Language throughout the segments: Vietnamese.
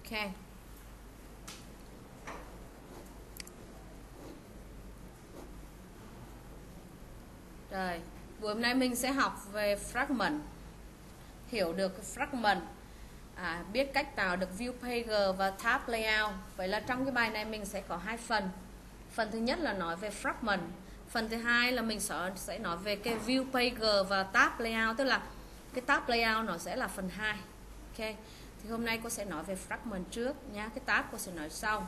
Ok. Rồi, buổi hôm nay mình sẽ học về fragment, hiểu được cái fragment, biết cách tạo được view page và tab layout. Vậy là trong cái bài này mình sẽ có hai phần. Phần thứ nhất là nói về fragment, phần thứ hai là mình sẽ nói về cái view page và tab layout, tức là cái tab layout nó sẽ là phần 2. Ok, thì hôm nay cô sẽ nói về fragment trước nhá, cái tab cô sẽ nói sau.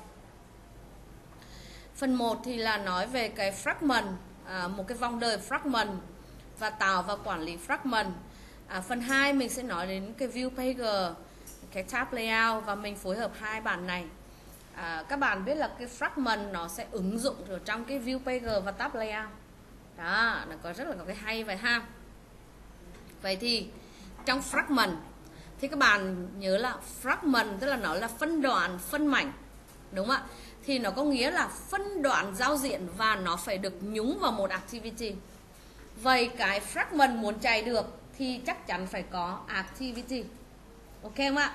Phần 1 thì là nói về cái fragment, một cái vòng đời fragment và tạo và quản lý fragment. Phần 2 mình sẽ nói đến cái view page, cái tab layout, và mình phối hợp hai bản này. Các bạn biết là cái fragment nó sẽ ứng dụng ở trong cái view page và tab layout. Đó, nó có rất là có cái hay vậy ha. Vậy thì trong fragment thì các bạn nhớ là fragment tức là nó là phân đoạn, phân mảnh, đúng không ạ? Thì nó có nghĩa là phân đoạn giao diện và nó phải được nhúng vào một activity. Vậy cái fragment muốn chạy được thì chắc chắn phải có activity. Ok không ạ?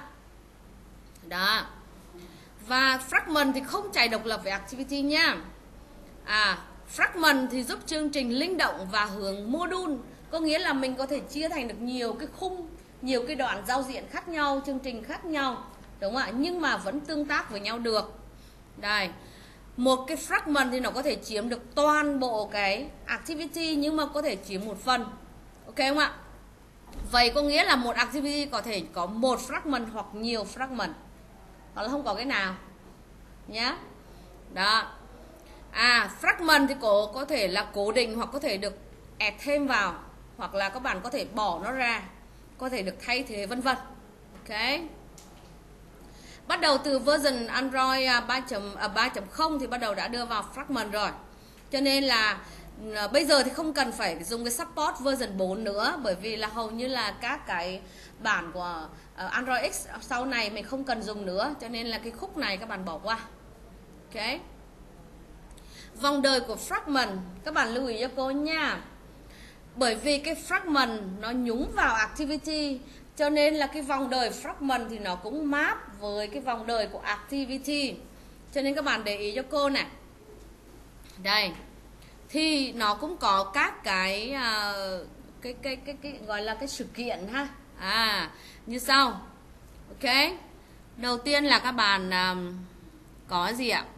Đó. Và fragment thì không chạy độc lập với activity nha. Fragment thì giúp chương trình linh động và hướng module, có nghĩa là mình có thể chia thành được nhiều cái khung, nhiều cái đoạn giao diện khác nhau, chương trình khác nhau, đúng không ạ? Nhưng mà vẫn tương tác với nhau được. Đây, một cái fragment thì nó có thể chiếm được toàn bộ cái activity, nhưng mà có thể chiếm một phần. Ok không ạ? Vậy có nghĩa là một activity có thể có một fragment hoặc nhiều fragment, hoặc là không có cái nào nhá. Đó. Fragment thì có thể là cố định hoặc có thể được add thêm vào, hoặc là các bạn có thể bỏ nó ra, có thể được thay thế vân vân. Ok. Bắt đầu từ version Android 3.0 thì bắt đầu đã đưa vào fragment rồi. Cho nên là bây giờ thì không cần phải dùng cái support version 4 nữa, bởi vì là hầu như là các cái bản của Android X sau này mình không cần dùng nữa, cho nên là cái khúc này các bạn bỏ qua. Ok. Vòng đời của fragment các bạn lưu ý cho cô nha. Bởi vì cái fragment nó nhúng vào activity, cho nên là cái vòng đời fragment thì nó cũng map với cái vòng đời của activity. Cho nên các bạn để ý cho cô này. Đây. Thì nó cũng có các cái gọi là cái sự kiện ha. Như sau. Ok. Đầu tiên là các bạn có gì ạ?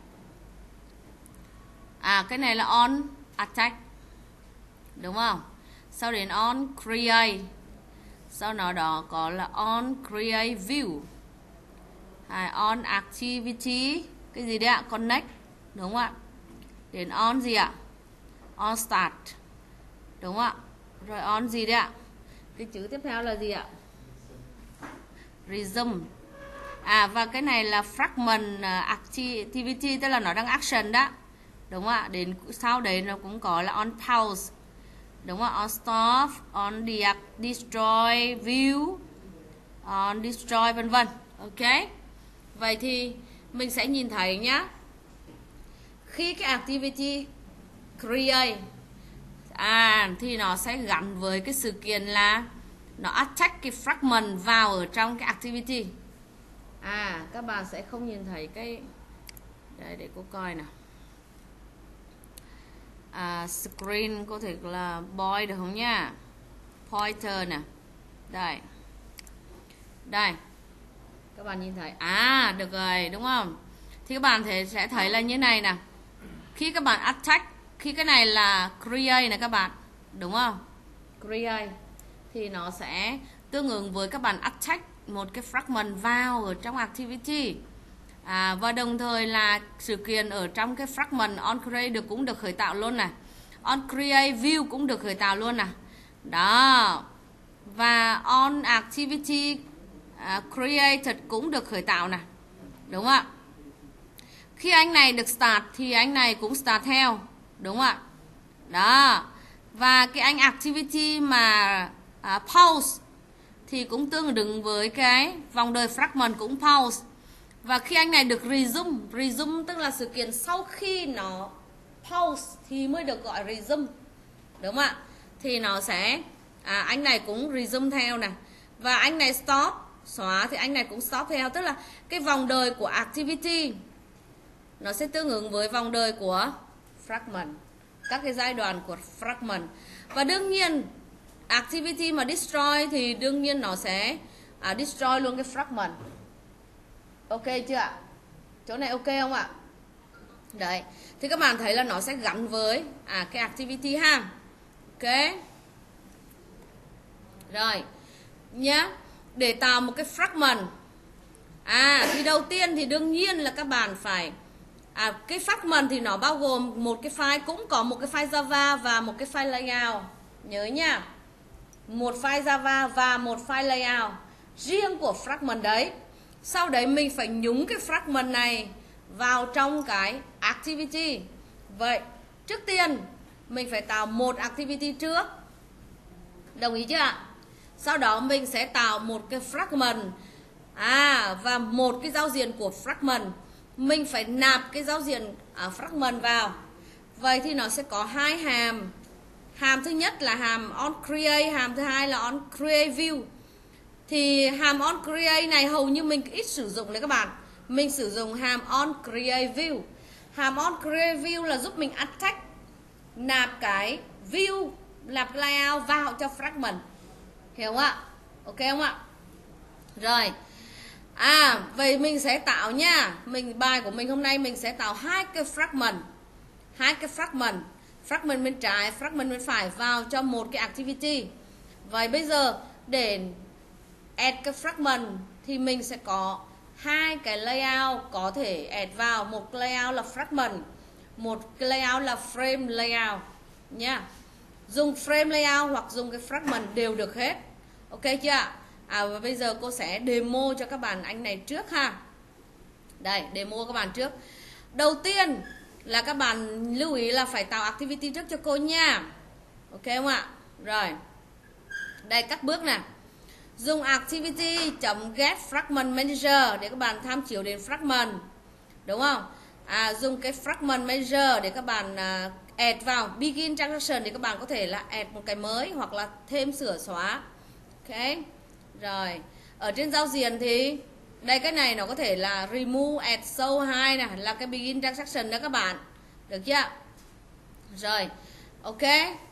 Cái này là on attack, đúng không? Sau đến on create, sau đó có là on create view, on activity, cái gì đấy ạ? Connect, đúng không ạ? Đến on gì ạ? On start, đúng không ạ? Rồi on gì đấy ạ? Cái chữ tiếp theo là gì ạ? Resume. Và cái này là fragment activity, tức là nó đang action đó, đúng không ạ? Đến sau đấy nó cũng có là on pause, đúng không ạ? On stop, on destroy view, on destroy vân vân. Ok. Vậy thì mình sẽ nhìn thấy nhá, khi cái activity create thì nó sẽ gắn với cái sự kiện là nó attack cái fragment vào ở trong cái activity. Các bạn sẽ không nhìn thấy cái đây, để cô coi nào. Screen có thể là boy được không nhá? Pointer nè. Đây. Đây. Các bạn nhìn thấy. Được rồi, đúng không? Thì các bạn sẽ thấy là như này nè. Khi các bạn attack, khi cái này là create này các bạn, đúng không? Create thì nó sẽ tương ứng với các bạn attack một cái fragment vào ở trong activity. Và đồng thời là sự kiện ở trong cái fragment on create cũng được khởi tạo luôn này. On create view cũng được khởi tạo luôn này. Đó. Và on activity created cũng được khởi tạo này. Đúng không ạ? Khi anh này được start thì anh này cũng start theo, đúng không ạ? Đó. Và cái anh activity mà pause thì cũng tương ứng với cái vòng đời fragment cũng pause. Và khi anh này được resume tức là sự kiện sau khi nó pause thì mới được gọi resume, đúng không ạ? Thì nó sẽ anh này cũng resume theo này. Và anh này stop xóa thì anh này cũng stop theo. Tức là cái vòng đời của activity nó sẽ tương ứng với vòng đời của fragment, các cái giai đoạn của fragment. Và đương nhiên activity mà destroy thì đương nhiên nó sẽ destroy luôn cái fragment. Ok chưa ạ? Chỗ này ok không ạ? Đấy, thì các bạn thấy là nó sẽ gắn với cái activity ha. Ok. Rồi nhá, để tạo một cái fragment thì đầu tiên thì đương nhiên là các bạn phải cái fragment thì nó bao gồm một cái file, cũng có một cái file Java và một cái file layout. Nhớ nha, một file Java và một file layout riêng của fragment đấy. Sau đấy mình phải nhúng cái fragment này vào trong cái activity. Vậy trước tiên mình phải tạo một activity trước, đồng ý chưa ạ? Sau đó mình sẽ tạo một cái fragment và một cái giao diện của fragment. Mình phải nạp cái giao diện fragment vào. Vậy thì nó sẽ có hai hàm. Hàm thứ nhất là hàm onCreate, hàm thứ hai là onCreateView. Thì hàm onCreate này hầu như mình ít sử dụng đấy các bạn. Mình sử dụng hàm onCreateView. Hàm onCreateView là giúp mình attach, nạp cái view, nạp layout vào cho fragment. Hiểu không ạ? Ok không ạ? Rồi. Vậy mình sẽ tạo nha. Bài của mình hôm nay mình sẽ tạo hai cái fragment. Fragment bên trái, fragment bên phải vào cho một cái activity. Vậy bây giờ để add cái fragment thì mình sẽ có hai cái layout có thể add vào. Một layout là fragment, một cái layout là frame layout nha. Dùng frame layout hoặc dùng cái fragment đều được hết. Ok chưa? Và bây giờ cô sẽ demo cho các bạn anh này trước ha. Đây, demo các bạn trước. Đầu tiên là các bạn lưu ý là phải tạo activity trước cho cô nha. Ok không ạ? Rồi. Đây các bước nè. Dùng activity.get fragment manager để các bạn tham chiếu đến fragment. Đúng không? Dùng cái fragment manager để các bạn add vào. Begin transaction để các bạn có thể là add một cái mới hoặc là thêm sửa xóa. Ok. Rồi. Ở trên giao diện thì đây, cái này nó có thể là remove, add, show 2 này là cái begin transaction đó các bạn. Được chưa? Rồi. Ok.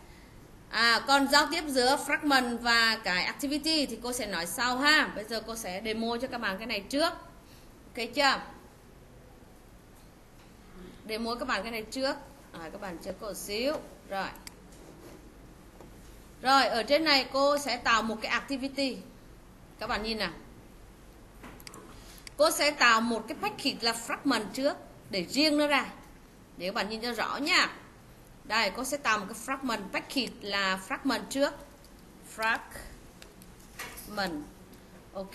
Còn giao tiếp giữa fragment và cái activity thì cô sẽ nói sau ha. Bây giờ cô sẽ demo cho các bạn cái này trước. Ok chưa? Demo các bạn cái này trước. Các bạn chờ cô xíu. Rồi. Rồi, ở trên này cô sẽ tạo một cái activity. Các bạn nhìn nào. Cô sẽ tạo một cái package là fragment trước để riêng nó ra. Để các bạn nhìn cho rõ nha. Đây, cô sẽ tạo một cái fragment package là fragment trước. Fragment. Ok.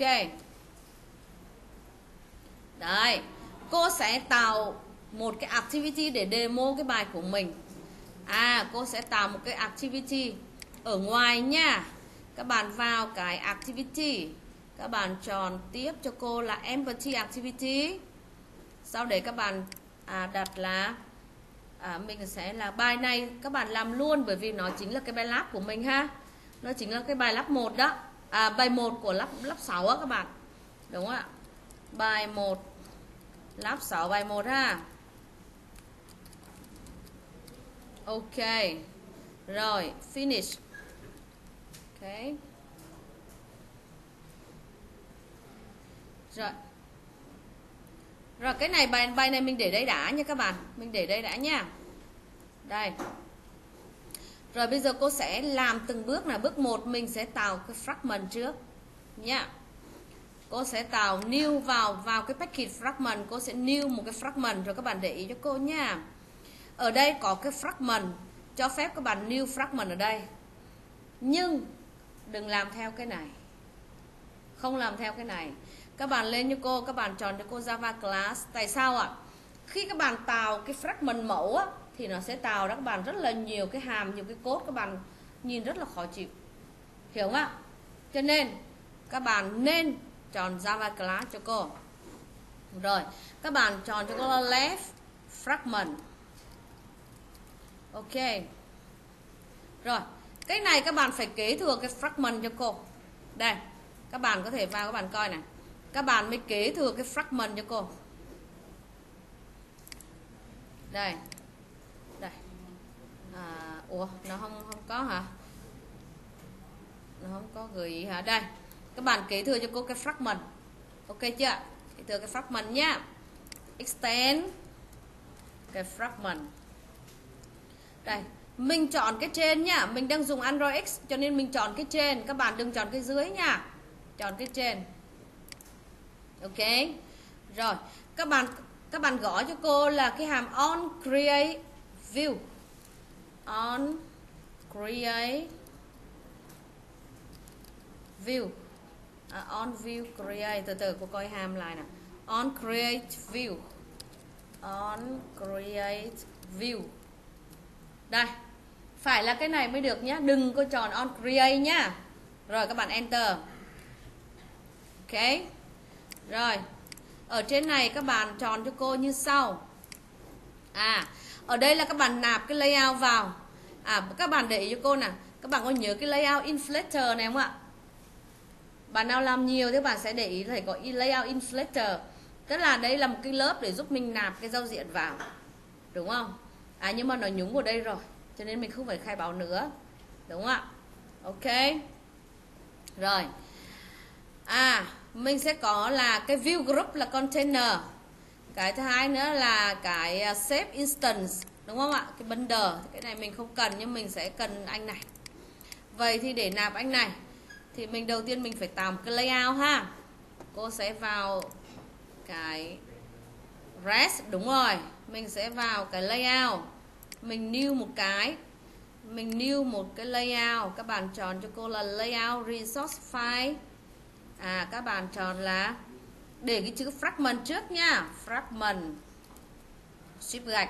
Đây, cô sẽ tạo một cái activity để demo cái bài của mình. Cô sẽ tạo một cái activity ở ngoài nha. Các bạn vào cái activity, các bạn chọn tiếp cho cô là empty activity. Sau đấy các bạn đặt là mình sẽ là bài này các bạn làm luôn, bởi vì nó chính là cái bài lab của mình ha. Nó chính là cái bài lab 1 đó. Bài 1 của lab 6 á các bạn. Đúng không ạ? Bài 1 lab 6 bài 1 ha. Ok. Rồi, finish. Ok. Rồi cái này bài này mình để đây đã nha các bạn. Mình để đây đã nha. Đây. Rồi bây giờ cô sẽ làm từng bước là bước 1 mình sẽ tạo cái fragment trước nha. Cô sẽ tạo new vào cái package fragment, cô sẽ new một cái fragment rồi các bạn để ý cho cô nha. Ở đây có cái fragment cho phép các bạn new fragment ở đây. Nhưng đừng làm theo cái này. Không làm theo cái này. Các bạn lên cho cô, các bạn chọn cho cô Java class. Tại sao ạ? Khi các bạn tạo cái fragment mẫu á, thì nó sẽ tạo ra các bạn rất là nhiều cái hàm, nhiều cái code các bạn nhìn rất là khó chịu. Hiểu không ạ? Cho nên các bạn nên chọn Java class cho cô. Rồi, các bạn chọn cho cô là left fragment. Ok. Rồi, cái này các bạn phải kế thừa cái fragment cho cô. Đây, Các bạn có thể vào các bạn coi này. Các bạn mới kế thừa cái fragment cho cô. Đây. Đây. Ủa nó không có hả? Nó không có gợi ý hả? Đây. Các bạn kế thừa cho cô cái fragment. Ok chưa? Kế thừa cái fragment nhá. Extend cái fragment. Đây, mình chọn cái trên nhá. Mình đang dùng Android X cho nên mình chọn cái trên. Các bạn đừng chọn cái dưới nha. Chọn cái trên. Ok. Rồi, các bạn gõ cho cô là cái hàm on create view. On create view. On view create, từ từ cô coi hàm lại nè. On create view. On create view. Đây, phải là cái này mới được nhá, đừng có chọn on create nhá. Rồi các bạn enter. Ok. Rồi, ở trên này các bạn chọn cho cô như sau. Ở đây là các bạn nạp cái layout vào. Các bạn để ý cho cô nè. Các bạn có nhớ cái layout inflator này không ạ? Bạn nào làm nhiều thì bạn sẽ để ý thấy có layout inflator. Tức là đây là một cái lớp để giúp mình nạp cái giao diện vào. Đúng không? Nhưng mà nó nhúng vào đây rồi, cho nên mình không phải khai báo nữa. Đúng không ạ? Ok. Rồi. Mình sẽ có là cái view group là container. Cái thứ hai nữa là cái save instance, đúng không ạ? Cái bundle, cái này mình không cần nhưng mình sẽ cần anh này. Vậy thì để nạp anh này thì mình đầu tiên mình phải tạo một cái layout ha. Cô sẽ vào cái rest, đúng rồi. Mình sẽ vào cái layout. Mình new một cái. Mình new một cái layout. Các bạn chọn cho cô là layout resource file. Các bạn chọn là để cái chữ fragment trước nha. Fragment shift gạch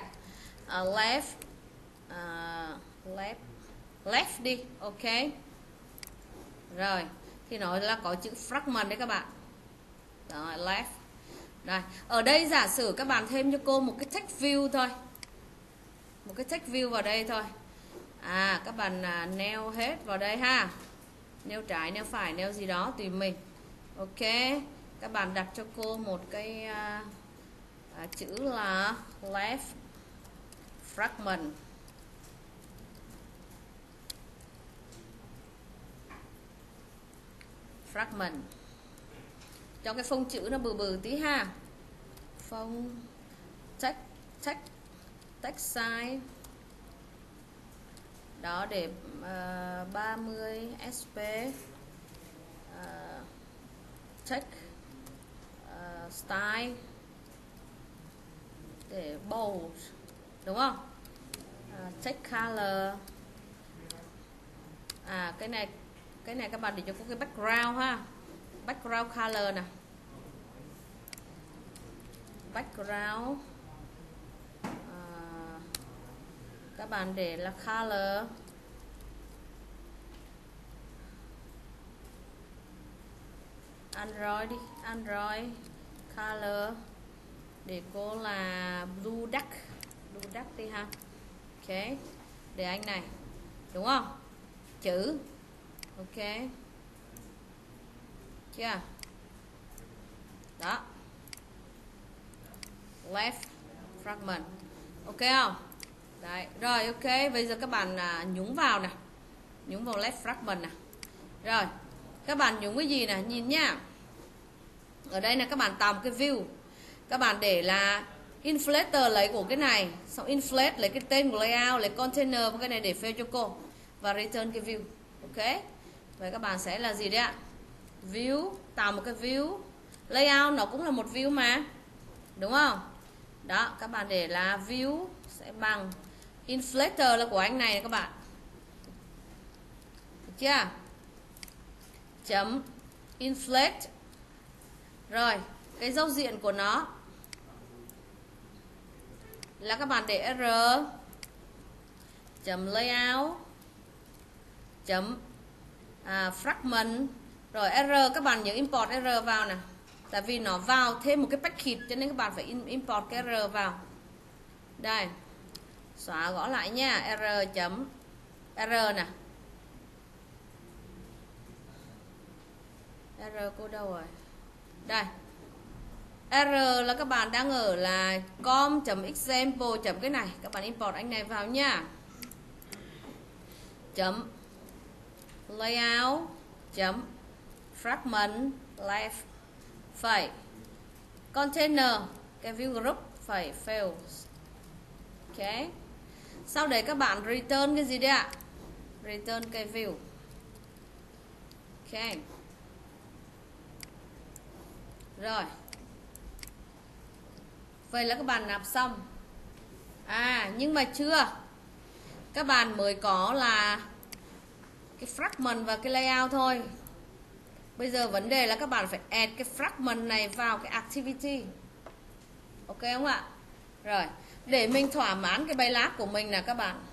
left đi. Ok. Rồi, thì nó là có chữ fragment đấy các bạn. Rồi, left. Rồi, ở đây giả sử các bạn thêm cho cô một cái text view thôi. Một cái text view vào đây thôi. Các bạn nêu hết vào đây ha. Nêu trái, nêu phải, nêu gì đó tùy mình. Ok. Các bạn đặt cho cô một cái chữ là left fragment. Fragment. Cho cái phông chữ nó bự bự tí ha. Phông text size đó để 30 sp. Text style để bold, đúng không? Text color. Cái này các bạn để cho có cái background ha. Background color nè. Background các bạn để là color. Android đi, Android color để cô là blue duck đi ha. Ok, để anh này, đúng không? Chữ. Ok chưa? Đó, left fragment. Ok không? Đấy, rồi ok, bây giờ các bạn nhúng vào nè. Nhúng vào left fragment nè. Rồi, các bạn nhúng cái gì nè, nhìn nhá. Ở đây là các bạn tạo một cái view. Các bạn để là inflator lấy của cái này, xong inflate lấy cái tên của layout, lấy container và cái này để fill cho cô và return cái view. Ok. Vậy các bạn sẽ là gì đấy ạ? View, tạo một cái view. Layout nó cũng là một view mà. Đúng không? Đó, các bạn để là view sẽ bằng inflator là của anh này các bạn. Được chưa? Chấm inflate. Rồi, cái giao diện của nó là các bạn để r chấm layout chấm fragment. Rồi r các bạn nhớ import r vào nè. Tại vì nó vào thêm một cái package cho nên các bạn phải import cái r vào. Đây. Xóa gõ lại nha, r chấm r nè. R cô đâu rồi? Đây. R là các bạn đang ở là com.example chấm cái này, các bạn import anh này vào nha. Chấm layout chấm fragment left phẩy container cái view group phẩy fails. Ok. Sau đấy các bạn return cái gì đấy ạ? Return cái view. Ok. Rồi. Vậy là các bạn nạp xong. Nhưng mà chưa. Các bạn mới có là cái fragment và cái layout thôi. Bây giờ vấn đề là các bạn phải add cái fragment này vào cái activity. Ok không ạ? Rồi, để mình thỏa mãn cái bài lab của mình là các bạn.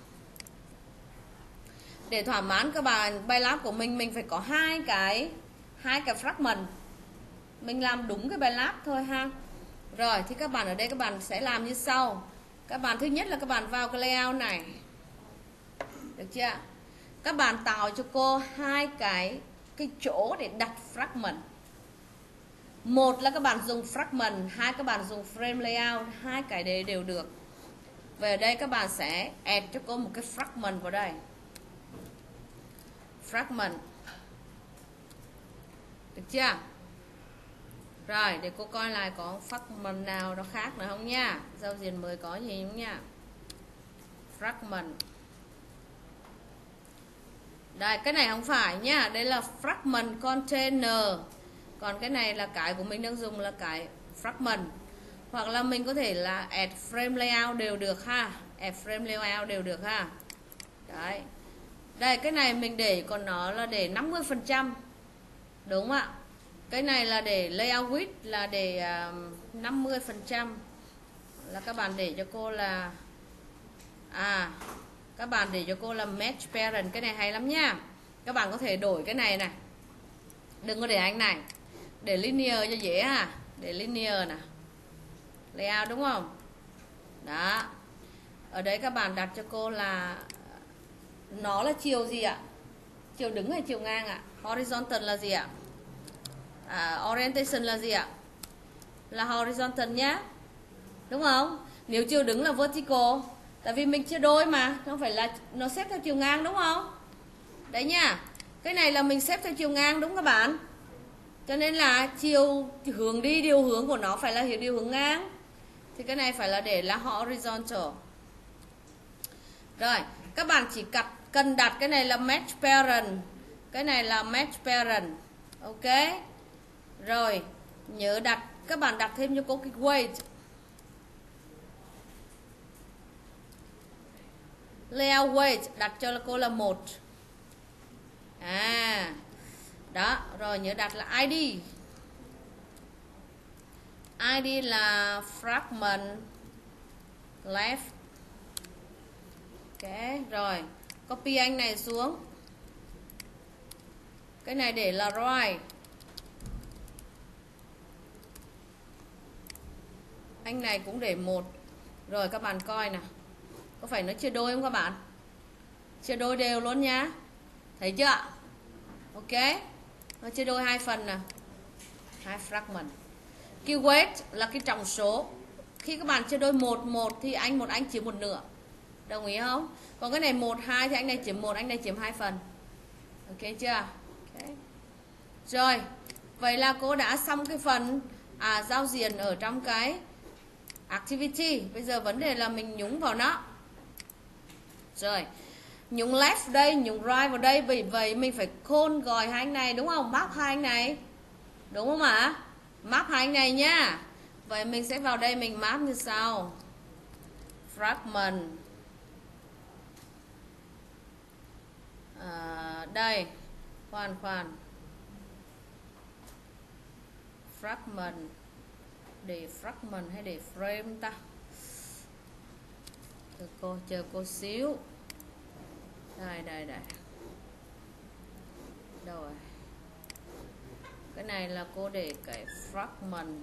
Để thỏa mãn các bạn bài lab của mình phải có hai cái fragment. Mình làm đúng cái bài lab thôi ha. Rồi thì các bạn ở đây các bạn sẽ làm như sau. Các bạn thứ nhất là các bạn vào cái layout này. Được chưa? Các bạn tạo cho cô hai cái chỗ để đặt fragment. Một là các bạn dùng fragment, hai các bạn dùng frame layout, hai cái đấy đều được. Về đây các bạn sẽ add cho cô một cái fragment vào đây. Fragment. Được chưa? Rồi, để cô coi lại có fragment nào nó khác nữa không nha. Giao diện mới có gì không nha. Fragment. Đây, cái này không phải nhá. Đây là fragment container. Còn cái này là cái của mình đang dùng là cái fragment. Hoặc là mình có thể là add frame layout đều được ha. Add frame layout đều được ha. Đấy. Đây, cái này mình để còn nó là để 50%. Đúng không ạ? Cái này là để layout width là để 50%. Là các bạn để cho cô là các bạn để cho cô là match parent. Cái này hay lắm nha. Các bạn có thể đổi cái này này. Đừng có để anh này. Để linear cho dễ ha. Để linear nè. Layout đúng không? Đó. Ở đấy các bạn đặt cho cô là nó là chiều gì ạ? Chiều đứng hay chiều ngang ạ? Horizontal là gì ạ? Orientation là gì ạ? Là horizontal nhá. Đúng không? Nếu chiều đứng là vertical. Tại vì mình chia đôi mà. Không phải là nó xếp theo chiều ngang đúng không? Đấy nha. Cái này là mình xếp theo chiều ngang đúng các bạn. Cho nên là chiều hướng đi, điều hướng của nó phải là điều hướng ngang. Thì cái này phải là để là horizontal. Rồi, các bạn chỉ cần đặt cái này là match parent. Cái này là match parent. Ok. Rồi, nhớ đặt, các bạn đặt thêm cho cô cái weight. Layout weight đặt cho cô là 1. Đó, rồi nhớ đặt là ID. ID là fragment left. Ok, rồi copy anh này xuống. Cái này để là right. Anh này cũng để 1. Rồi các bạn coi nè. Có phải nó chia đôi không các bạn? Chia đôi đều luôn nhá. Thấy chưa? Ok. Nó chia đôi hai phần nè. Hai fragment. Cái weight là cái trọng số. Khi các bạn chia đôi 1 thì một anh chiếm 1/2. Đồng ý không? Còn cái này 1 2 thì anh này chiếm 1, anh này chiếm 2 phần. Ok chưa? Okay. Rồi, vậy là cô đã xong cái phần giao diện ở trong cái activity. Bây giờ vấn đề là mình nhúng vào nó. Rồi, nhúng left đây, nhúng right vào đây. Vì vậy mình phải call gọi hai anh này đúng không? Map hai anh này. Đúng không ạ? Map hai anh này nhá. Vậy mình sẽ vào đây mình map như sau. Fragment. Đây. Khoan. Fragment. Để fragment hay để frame ta? Chờ cô xíu. Đây. Đâu rồi? Cái này là cô để cái fragment.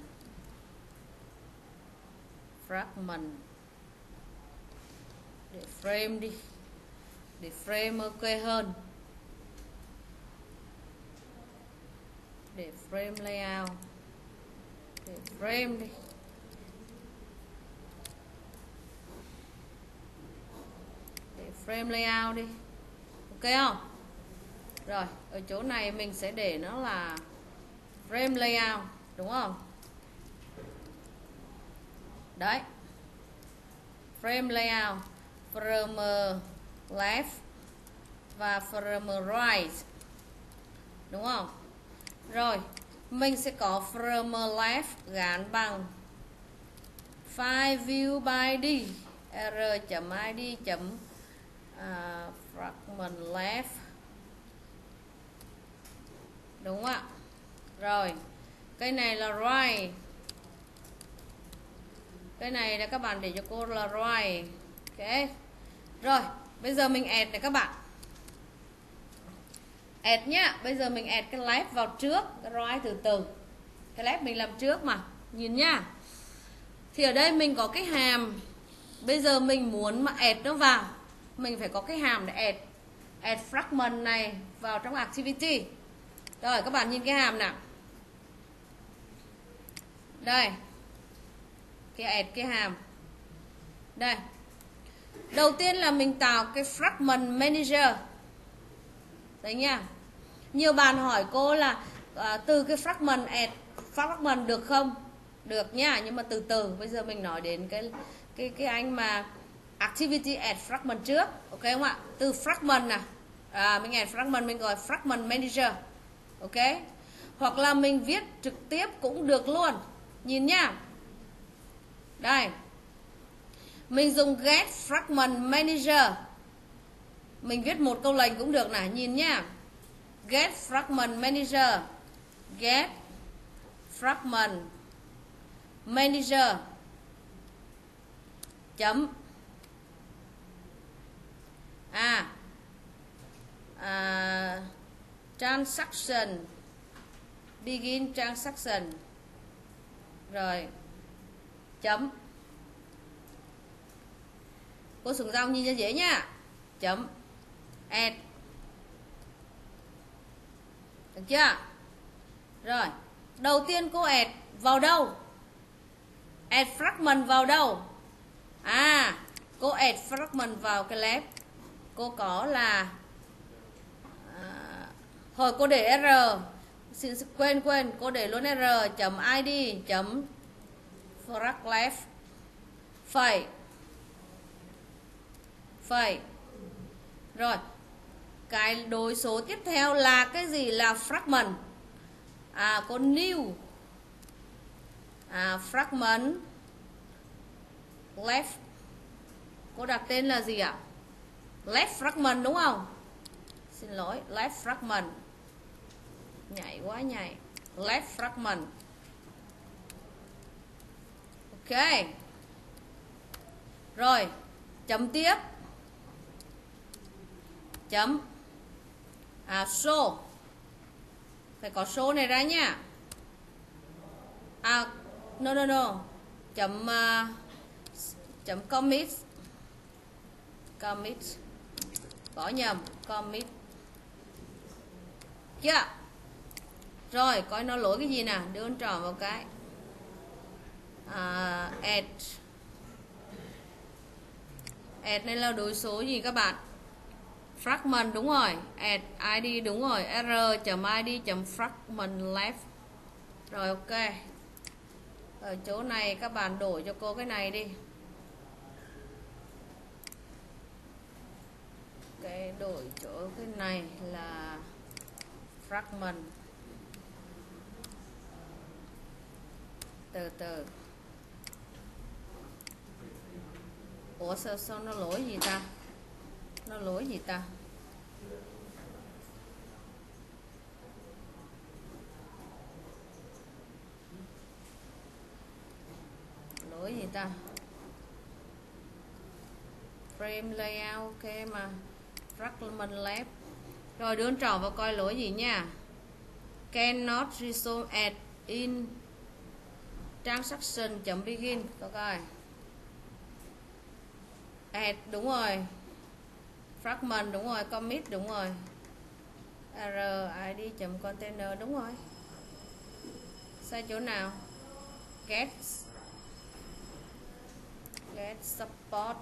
Để frame đi. Để frame ok hơn. để frame layout, để frame đi. Để frame layout đi. Ok không? Rồi, ở chỗ này mình sẽ để nó là frame layout, đúng không? Đấy. Frame layout from left và from right, đúng không? Rồi, mình sẽ có from left gắn bằng file view by id r.id fragment left, đúng không ạ? Rồi, cái này là right, cái này là các bạn để cho cô là right. Ok. Rồi, bây giờ mình add này các bạn. Add nhá. Bây giờ mình add cái left vào trước, cái right từ từ. Cái left mình làm trước mà. Nhìn nhá. Thì ở đây mình có cái hàm. Bây giờ mình muốn mà add nó vào, mình phải có cái hàm để add fragment này vào trong activity. Rồi, các bạn nhìn cái hàm nào. Đây. Cái add cái hàm. Đây. Đầu tiên là mình tạo cái fragment manager. Đấy nha. Nhiều bạn hỏi cô là từ cái fragment add fragment được không? Được nha, nhưng mà từ từ. Bây giờ mình nói đến cái anh mà activity add fragment trước. Ok không ạ? Từ fragment nè. Mình add fragment, mình gọi fragment manager. Ok. Hoặc là mình viết trực tiếp cũng được luôn. Nhìn nha. Đây. Mình dùng get fragment manager. Mình viết một câu lệnh cũng được nè, nhìn nhá. Get fragment manager. Get fragment manager chấm transaction begin transaction rồi chấm. Cô xuống dòng nhìn cho dễ nhá. Chấm add. Được chưa? Rồi, đầu tiên cô add vào đâu? Add fragment vào đâu? Cô add fragment vào cái left. Cô có là hồi cô để r, quên cô để luôn r chấm id chấm frag left phẩy. Rồi, cái đối số tiếp theo là cái gì? Là fragment. Có new fragment left. Cô đặt tên là gì ạ? Left fragment đúng không? Xin lỗi, left fragment. Nhảy quá nhảy. Left fragment. Ok. Rồi, chấm tiếp. Chấm show. Phải có show này ra nhá. No. Chấm commit. Có nhầm, commit. Chưa? Rồi, coi nó lỗi cái gì nè, đưa con trỏ vào cái. Add này là đối số gì các bạn? Fragment đúng rồi, add id đúng rồi, r.id.fragment left. Rồi ok. Ở chỗ này các bạn đổi cho cô cái này đi. Cái đổi chỗ cái này là fragment. Từ từ. Ủa sao nó lỗi gì ta? Nó lỗi gì ta? Lỗi gì ta? Frame layout ok mà. Fragment left. Rồi đưa trò vào coi lỗi gì nha. Cannot resolve add in transaction.begin. Có coi. Add đúng rồi. Fragment đúng rồi, commit đúng rồi. rid.container đúng rồi. Sai chỗ nào? Get support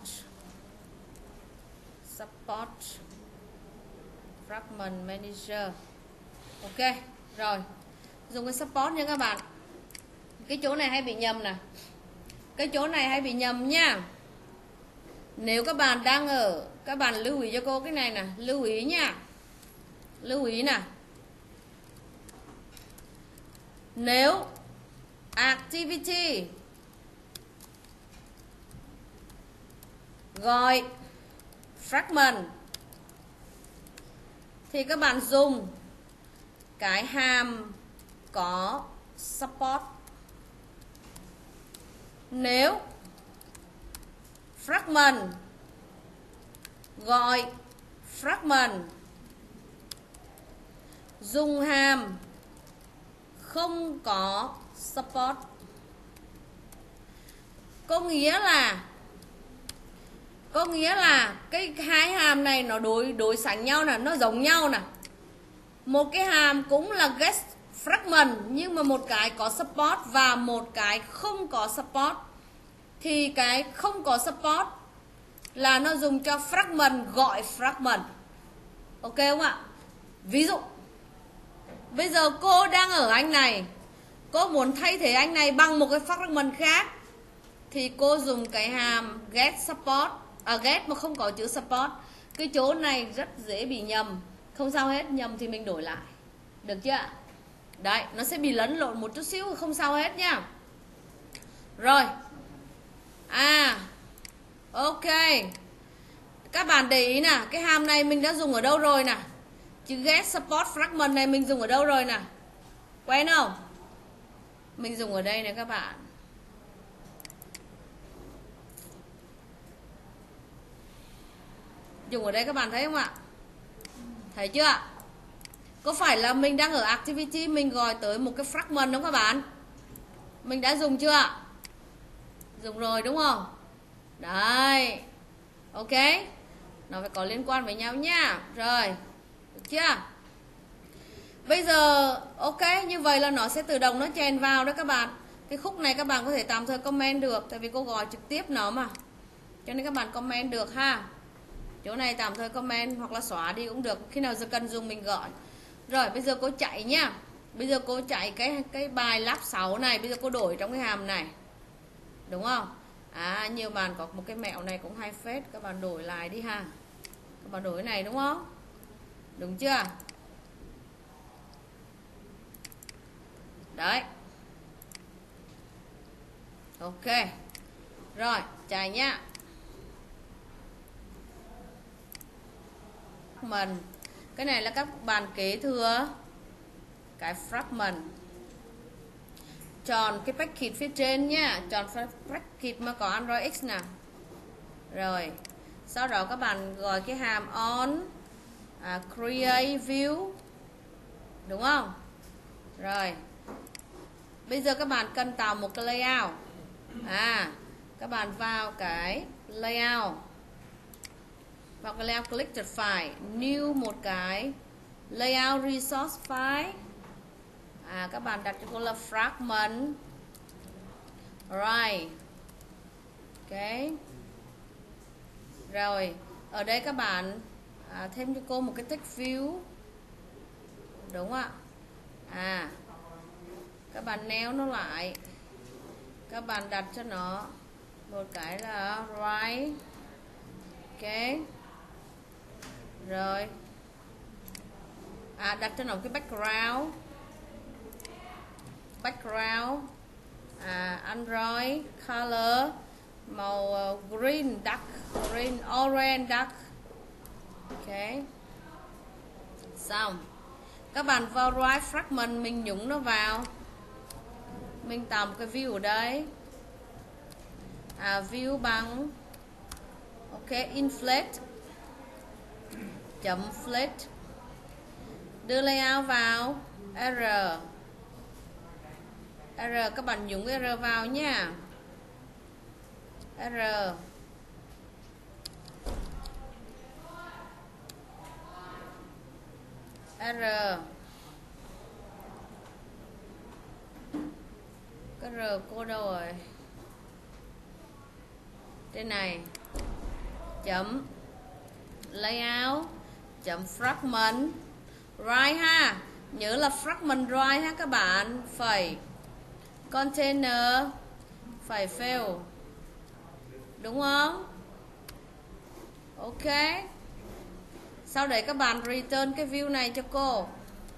fragment manager. Ok rồi, dùng cái support nha các bạn. Cái chỗ này hay bị nhầm nè, cái chỗ này hay bị nhầm nha. Nếu các bạn đang ở, các bạn lưu ý cho cô cái này nè, lưu ý nha, lưu ý nè. Nếu activity gọi fragment thì các bạn dùng cái hàm có support. Nếu fragment gọi fragment dùng hàm không có support, có nghĩa là cái hai hàm này nó đối sánh nhau nè, nó giống nhau nè. Một cái hàm cũng là get fragment nhưng mà một cái có support và một cái không có support, thì cái không có support là nó dùng cho fragment gọi fragment. Ok không ạ? Ví dụ bây giờ cô đang ở anh này, cô muốn thay thế anh này bằng một cái fragment khác thì cô dùng cái hàm get support, get mà không có chữ support. Cái chỗ này rất dễ bị nhầm, không sao hết, nhầm thì mình đổi lại, được chưa ạ? Đấy, nó sẽ bị lẫn lộn một chút xíu, không sao hết nha. Rồi, ok, các bạn để ý nè, cái hàm này mình đã dùng ở đâu rồi nè, chữ get support fragment này mình dùng ở đâu rồi nè, quen không? Mình dùng ở đây này các bạn. Dùng ở đây các bạn thấy không ạ? Thấy chưa ạ? Có phải là mình đang ở activity mình gọi tới một cái fragment đúng không các bạn? Mình đã dùng chưa ạ? Dùng rồi đúng không? Đấy. Ok. Nó phải có liên quan với nhau nha. Rồi. Được chưa? Bây giờ ok, như vậy là nó sẽ tự động nó chèn vào đó các bạn. Cái khúc này các bạn có thể tạm thời comment được, tại vì cô gọi trực tiếp nó mà, cho nên các bạn comment được ha. Chỗ này tạm thời comment hoặc là xóa đi cũng được, khi nào giờ cần dùng mình gọi. Rồi bây giờ cô chạy nhá. Bây giờ cô chạy cái bài lab 6 này, bây giờ cô đổi trong cái hàm này. Đúng không? Nhiều bạn có một cái mẹo này cũng hay phết, các bạn đổi lại đi ha. Các bạn đổi cái này đúng không? Đúng chưa? Đấy. Ok. Rồi, chạy nhá. Mình cái này là các bạn kế thừa cái fragment, chọn cái package phía trên nhá, chọn package mà có Android X nè. Rồi sau đó các bạn gọi cái hàm on create view, đúng không? Rồi bây giờ các bạn cần tạo một cái layout. Các bạn vào cái layout, vào cái layout collected file, new một cái layout resource file. Các bạn đặt cho cô là fragment. Right. Ok. Rồi ở đây các bạn thêm cho cô một cái text view, đúng không ạ? Các bạn néo nó lại, các bạn đặt cho nó một cái là right. Ok. Rồi đặt cho nó cái background Android color màu green dark, green orange dark. Ok. Xong các bạn vào right fragment, mình nhúng nó vào, mình tạo một cái view ở đây. View bằng ok inflate chấm flat, đưa layout vào error, các bạn nhúng error vào nha. Error Cái R cô đâu rồi? Trên này. Chấm layout, chấm fragment right ha. Nhớ là fragment right ha các bạn. Phẩy container phẩy fill. Đúng không? Ok. Sau đấy các bạn return cái view này cho cô.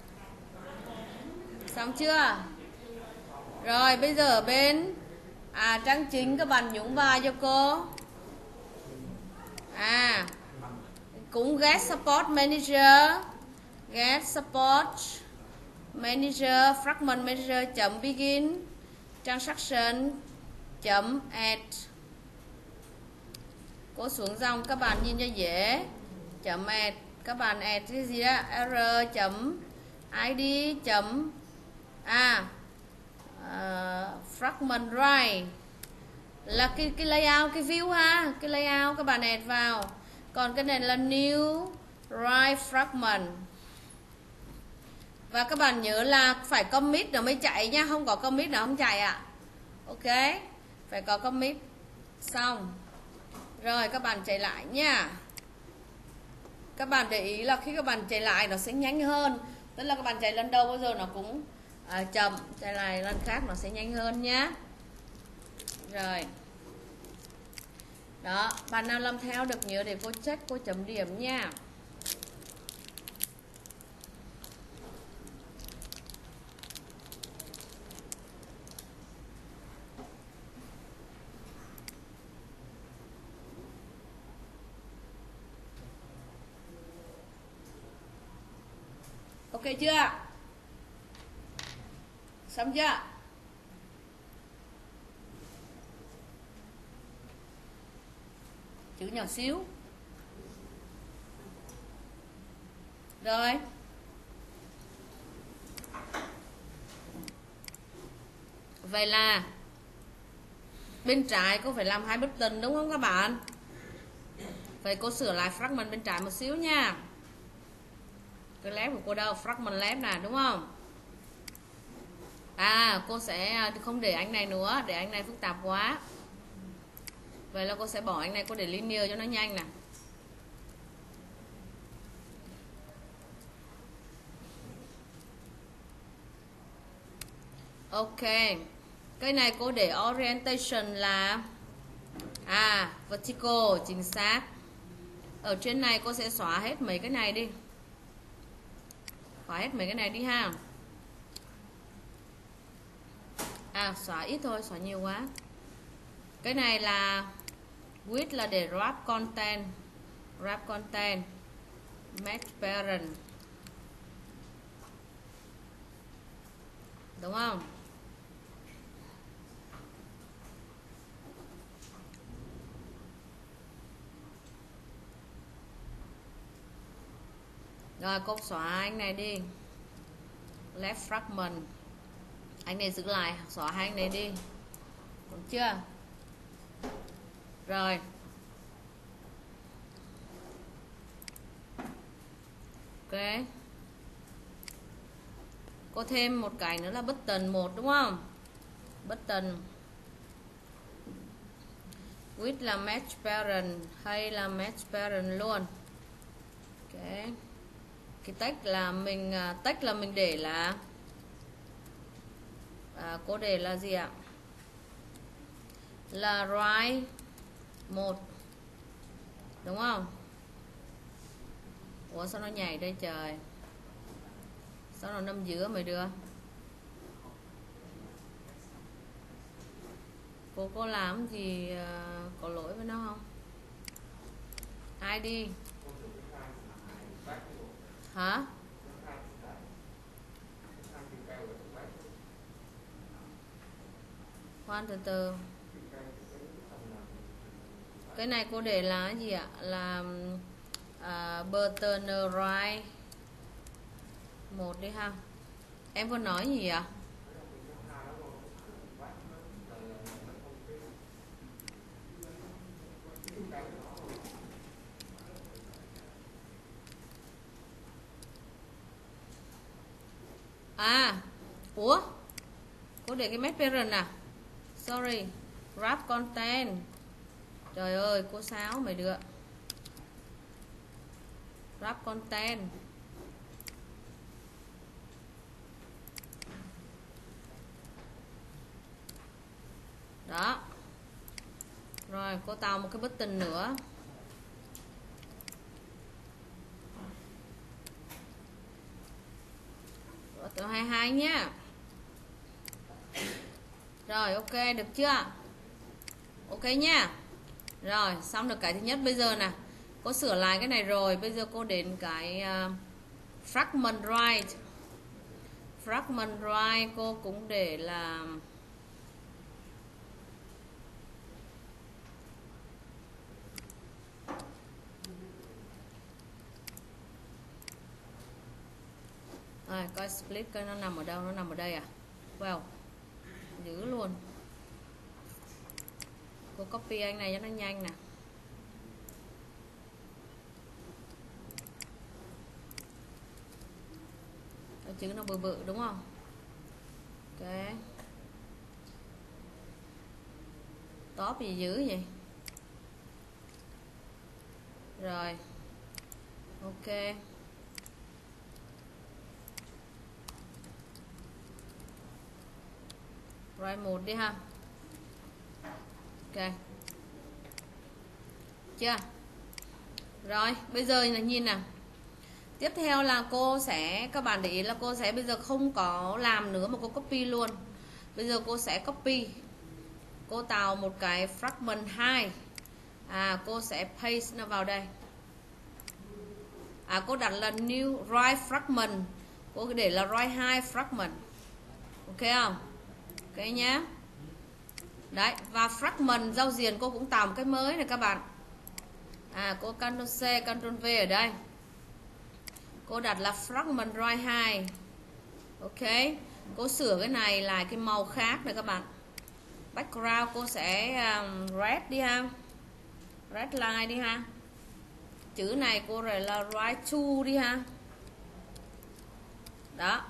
Xong chưa? Rồi bây giờ ở bên trang chính các bạn nhúng vào cho cô. Cũng get support manager. Get support manager fragment manager chấm begin transaction chấm add. Cô xuống dòng các bạn nhìn cho dễ. Chấm add, các bạn add cái gì đó, r chấm id chấm fragment right là cái layout, cái view ha, cái layout các bạn add vào. Còn cái này là new right fragment. Và các bạn nhớ là phải commit nó mới chạy nha, không có commit nó không chạy ạ. Ok, phải có commit. Xong rồi các bạn chạy lại nha. Các bạn để ý là khi các bạn chạy lại nó sẽ nhanh hơn. Tức là các bạn chạy lần đầu bao giờ nó cũng chậm, chạy lại lần khác nó sẽ nhanh hơn nhá. Rồi đó, bạn nào làm theo được nhớ để cô check, cô chấm điểm nha. Ok chưa? Xong chưa? Chữ nhỏ xíu. Rồi. Vậy là bên trái cô phải làm 2 button đúng không các bạn? Vậy cô sửa lại fragment bên trái một xíu nha. Cái left của cô đâu? Fragment left nè, đúng không? Cô sẽ không để anh này nữa, để anh này phức tạp quá. Vậy là cô sẽ bỏ anh này, cô để linear cho nó nhanh nè. Ok. Cái này cô để orientation là vertical, chính xác. Ở trên này cô sẽ xóa hết mấy cái này đi. Xóa hết mấy cái này đi ha. Xóa ít thôi, xóa nhiều quá. Cái này là width là để wrap content, match parent, đúng không? Rồi cô xóa anh này đi, left fragment, anh này giữ lại, xóa hai anh này đi, đúng chưa? Rồi ok, có thêm một cái nữa là button 1 đúng không? Button width là match parent hay là match parent luôn. Ok, cái text là mình để là cô để là gì ạ? Là right 1 đúng không? Ủa sao nó nhảy đây trời? Sao nó nằm giữa mày đưa? Cô làm gì có lỗi với nó không? Ai đi? Hả? Khoan từ từ. Cái này cô để là gì ạ? Là button right 1 đi ha. Em vừa nói gì ạ? Ủa? Cô để cái match parent à? Sorry, wrap content. Trời ơi, cô Sáu mày được. Wrap content. Đó. Rồi, cô tạo một cái button nữa. Từ 22 nhá. Rồi, ok, được chưa? Ok nhá. Rồi, xong được cái thứ nhất. Bây giờ nè, cô sửa lại cái này rồi. Bây giờ cô đến cái fragment right. Fragment right cô cũng để là coi split coi nó nằm ở đâu. Nó nằm ở đây à? Wow, dữ luôn. Cô copy anh này cho nó nhanh nè. Chữ nó bự bự đúng không? Ok. Top gì dữ vậy? Rồi. Ok. Rồi một đi ha. Ok. Chưa? Rồi, bây giờ là nhìn nè. Tiếp theo là cô sẽ, các bạn để ý là cô sẽ bây giờ không có làm nữa mà cô copy luôn. Bây giờ cô sẽ copy. Cô tạo một cái fragment 2. Cô sẽ paste nó vào đây. Cô đặt là new write fragment. Cô để là write 2 fragment. Ok không? Ok nhé. Đấy, và fragment giao diện cô cũng tạo một cái mới này các bạn. Cô Ctrl C, Ctrl V ở đây. Cô đặt là fragment write 2. Ok. Cô sửa cái này lại cái màu khác này các bạn. Background cô sẽ red đi ha. Red line đi ha. Chữ này cô rồi là write to đi ha. Đó.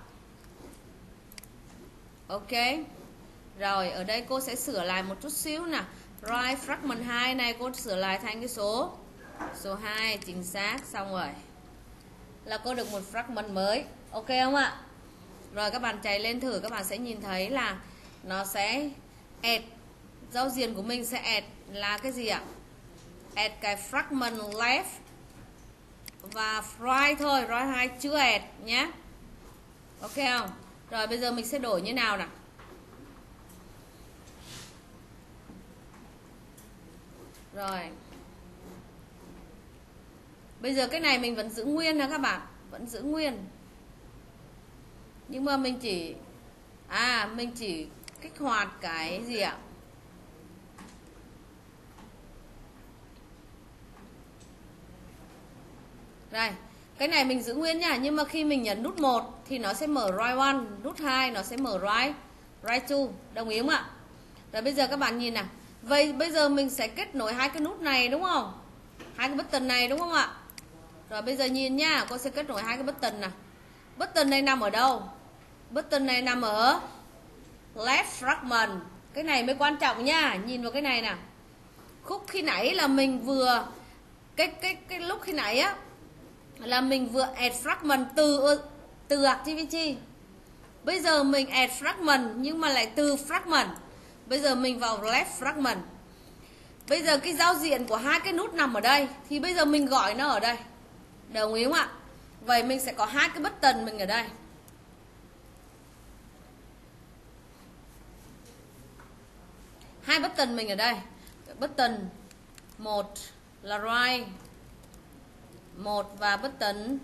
Ok. Rồi ở đây cô sẽ sửa lại một chút xíu nè. Write fragment 2 này cô sửa lại thành cái số 2 chính xác. Xong rồi. Là cô được một fragment mới. Ok không ạ? Rồi các bạn chạy lên thử, các bạn sẽ nhìn thấy là nó sẽ add, giao diện của mình sẽ add là cái gì ạ? Add cái fragment left và right thôi, right 2 chưa add nhé. Ok không? Rồi bây giờ mình sẽ đổi như nào nào? Rồi. Bây giờ cái này mình vẫn giữ nguyên nha các bạn, vẫn giữ nguyên. Nhưng mà mình chỉ kích hoạt cái gì ạ? Đây, cái này mình giữ nguyên nha, nhưng mà khi mình nhấn nút 1 thì nó sẽ mở right 1, nút 2 nó sẽ mở right 2, đồng ý không ạ? Rồi bây giờ các bạn nhìn nào. Vậy bây giờ mình sẽ kết nối hai cái nút này đúng không? Hai cái button này đúng không ạ? Rồi bây giờ nhìn nha, cô sẽ kết nối hai cái button này. Button này nằm ở đâu? Button này nằm ở left fragment. Cái này mới quan trọng nha, nhìn vào cái này nè. Khúc khi nãy là mình vừa cái lúc khi nãy á là mình vừa add fragment từ activity. Bây giờ mình add fragment nhưng mà lại từ fragment. Bây giờ mình vào left fragment. Bây giờ cái giao diện của hai cái nút nằm ở đây thì bây giờ mình gọi nó ở đây. Đồng ý không ạ? Vậy mình sẽ có hai cái button mình ở đây. Hai button mình ở đây. Button 1 là right 1 và button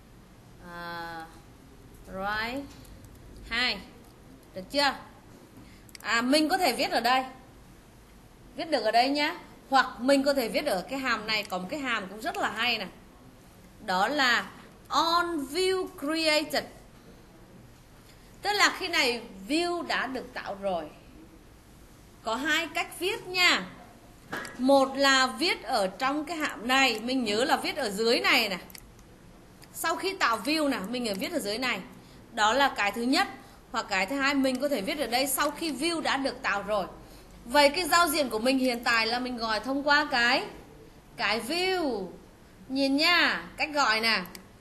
right 2. Được chưa? Mình có thể viết ở đây. Viết được ở đây nhá. Hoặc mình có thể viết ở cái hàm này. Có một cái hàm cũng rất là hay này. Đó là on view created. Tức là khi này view đã được tạo rồi. Có hai cách viết nha. Một là viết ở trong cái hàm này. Mình nhớ là viết ở dưới này nè. Sau khi tạo view nè, mình viết ở dưới này. Đó là cái thứ nhất. Hoặc cái thứ hai mình có thể viết ở đây sau khi view đã được tạo rồi. Vậy cái giao diện của mình hiện tại là mình gọi thông qua cái view. Nhìn nha, cách gọi nè.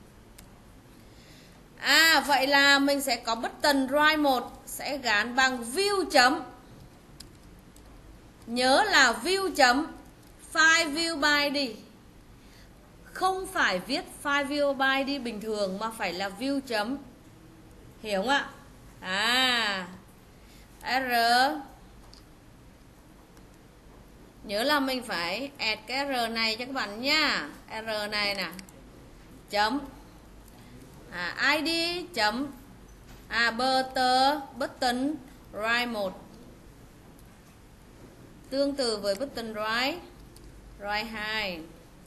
Vậy là mình sẽ có button right 1 sẽ gắn bằng view chấm. Nhớ là view chấm file view by ID. Không phải viết file view by ID bình thường mà phải là view chấm. Hiểu không ạ? R. Nhớ là mình phải add cái R này cho các bạn nha. R này nè. Chấm. ID chấm button right 1. Tương tự với button right 2.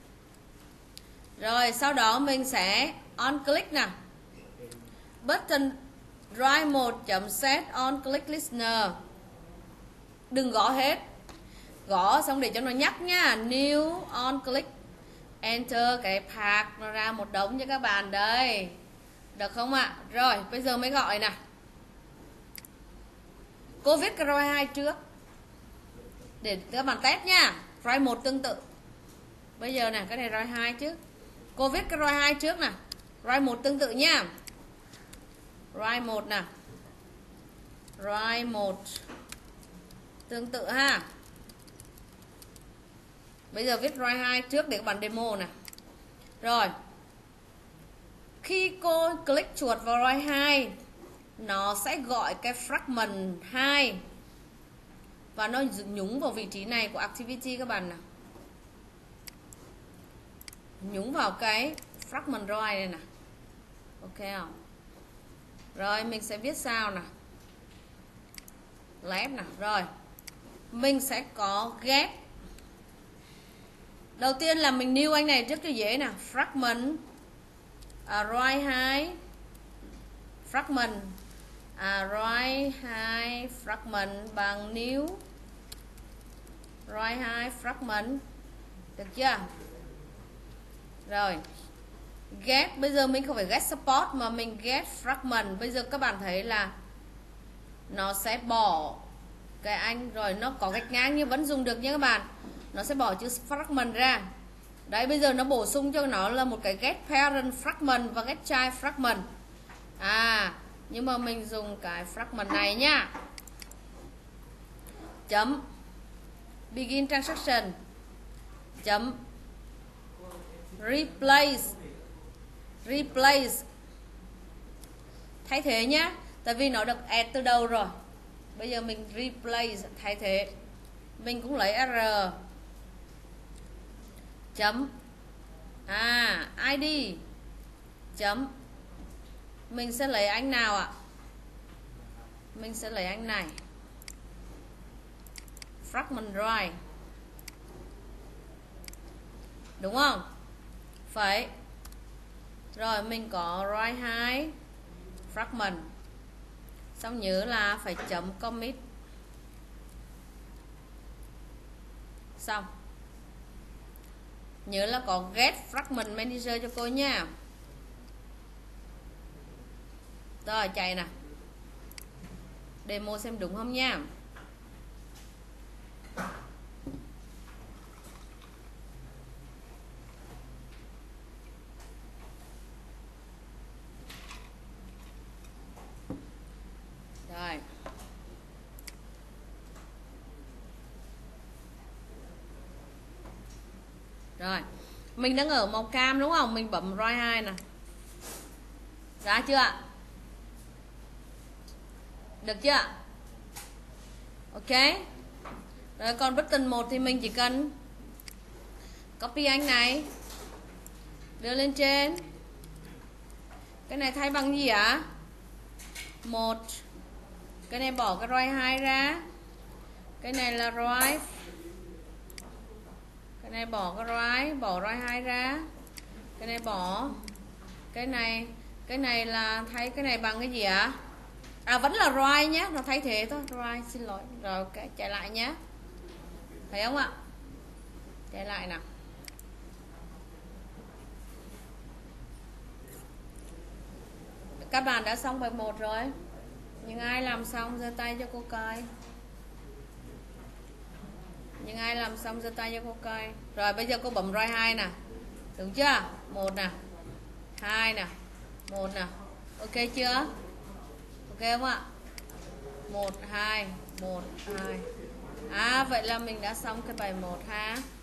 Rồi sau đó mình sẽ on click nè. Button right 1 chấm set on click listener. Đừng gõ hết. Gõ xong để cho nó nhắc nha. New on click. Enter cái path nó ra một đống cho các bạn đây. Được không ạ? Rồi bây giờ mới gọi nè. Cô viết cái ROI 2 trước để các bạn test nha. ROI 1 tương tự. Bây giờ nè, cái này ROI 2 trước. Cô viết cái ROI 2 trước nè. ROI 1 tương tự nha. ROI 1 nè. ROI 1 tương tự ha. Bây giờ viết ROI 2 trước để các bạn demo nè. Rồi. Khi cô click chuột vào ROI 2, nó sẽ gọi cái fragment 2 và nó nhúng vào vị trí này của activity các bạn nào. Nhúng vào cái fragment ROI này nè. Ok không? Rồi mình sẽ viết sao nè. Left nè. Rồi. Mình sẽ có get. Đầu tiên là mình new anh này trước cho dễ nè. Fragment ROI 2 fragment ROI 2 fragment bằng new ROI 2 fragment. Được chưa? Rồi get, bây giờ mình không phải get support mà mình get fragment. Bây giờ các bạn thấy là nó sẽ bỏ cái anh, rồi nó có gạch ngang nhưng vẫn dùng được nha các bạn. Nó sẽ bỏ chữ fragment ra. Đấy, bây giờ nó bổ sung cho nó là một cái get parent fragment và get child fragment. Nhưng mà mình dùng cái fragment này nhá. Chấm begin transaction chấm replace thay thế nhá, tại vì nó được add từ đầu rồi. Bây giờ mình replace thay thế. Mình cũng lấy R chấm ID chấm, mình sẽ lấy anh nào ạ? Mình sẽ lấy anh này, fragment right, đúng không? Phải. Rồi mình có right 2 fragment. Xong nhớ là phải chấm commit. Xong. Nhớ là có get fragment manager cho cô nha. Rồi chạy nè. Demo xem đúng không nha. Rồi. Rồi. Mình đang ở màu cam đúng không? Mình bấm ROI 2 nè. Ra chưa ạ? Được chưa? Ok. Rồi còn button 1 thì mình chỉ cần copy anh này, đưa lên trên. Cái này thay bằng gì ạ? 1. Cái này bỏ cái ROI 2 ra. Cái này là ROI. Cái này bỏ cái bỏ ROI 2 ra. Cái này bỏ. Cái này là thay cái này bằng cái gì ạ? Vẫn là ROI nhé, nó thay thế thôi. ROI, xin lỗi. Rồi ok, chạy lại nhé. Thấy không ạ? Chạy lại nào. Các bạn đã xong bài 1 rồi. Nhưng ai làm xong giơ tay cho cô coi. làm xong giơ tay cho cô coi. Rồi bây giờ cô bấm roi 2 nè. Đúng chưa? 1 nè, 2 nè, 1 nè. Ok chưa? Ok không ạ? 1 2 1 2. Vậy là mình đã xong cái bài 1 ha.